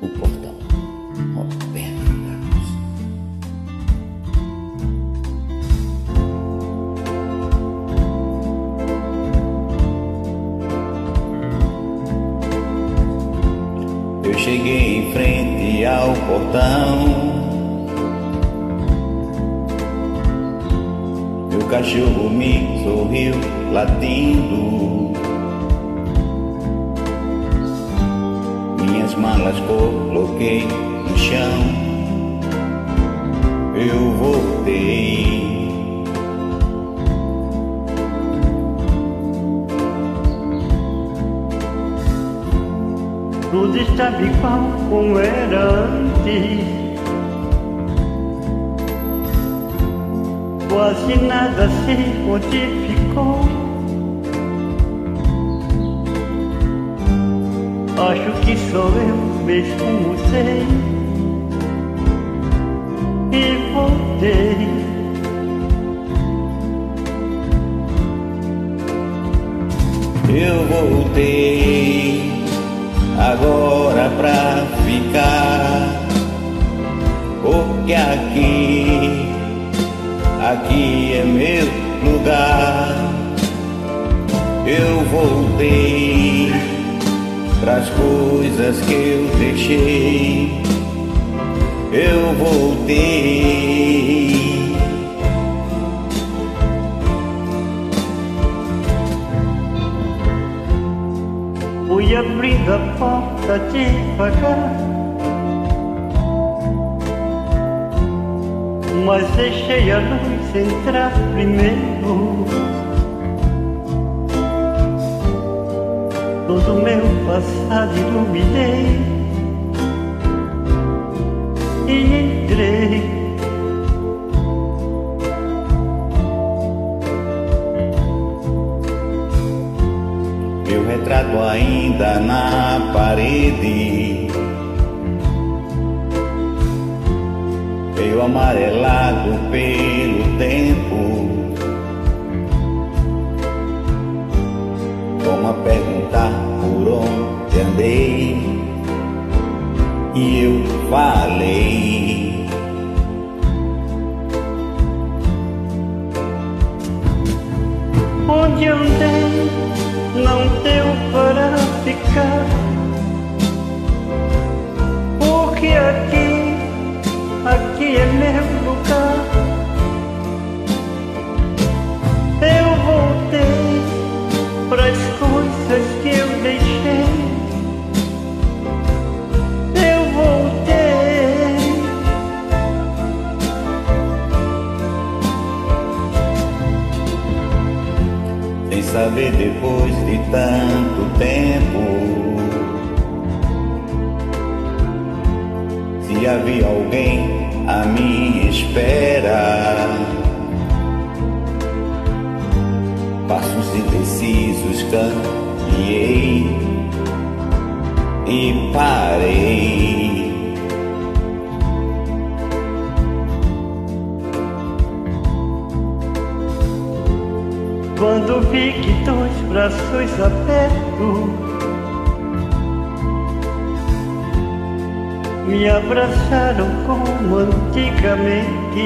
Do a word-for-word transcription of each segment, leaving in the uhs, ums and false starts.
o portão Roberto Carlos. Eu cheguei em frente ao portão, meu cachorro me sorriu latindo, minhas malas coloquei no chão, eu voltei. Tudo estava igual como era antes, quase nada se modificou. Acho que sou eu mesmo mudei e voltei. Eu voltei agora pra ficar, porque aqui, aqui é meu lugar. Eu voltei pras coisas que eu deixei, eu voltei. Fui abrindo a porta devagar, mas deixei a luz entrar primeiro. Todo meu passado iluminei e entrei. Meu retrato ainda na parede, meio amarelado pelo tempo, como a perguntar por onde andei, e eu falei. Onde andei não deu para ficar, porque aqui, aqui é meu lugar. Eu voltei pras coisas que eu deixei, eu voltei. Sem saber depois de tanto tempo se havia alguém à minha espera. Passos indecisos caminhei e parei. Quando vi que dois braços abertos me abraçaram como antigamente,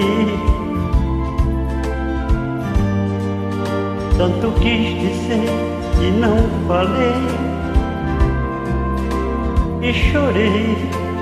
tanto quis dizer e não falei, e chorei.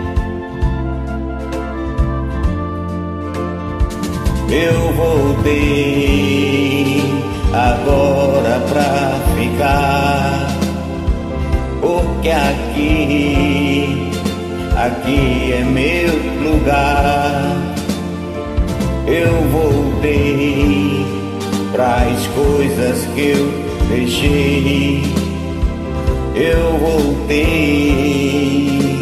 Eu voltei agora pra ficar, porque aqui, aqui é meu lugar. Eu voltei pras coisas que eu deixei, eu voltei.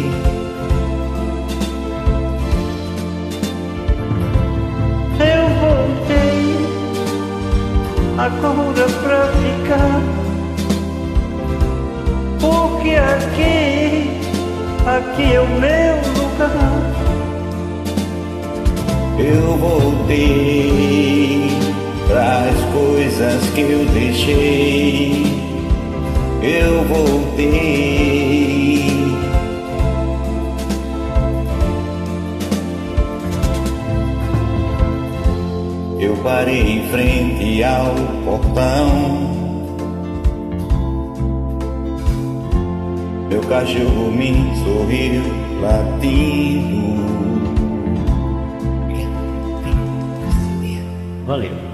Eu voltei agora pra ficar, porque aqui, aqui é o meu lugar. Eu voltei pras coisas que eu deixei, eu voltei. eu parei em frente ao portão. Meu cachorro me sorriu latindo. Valeu.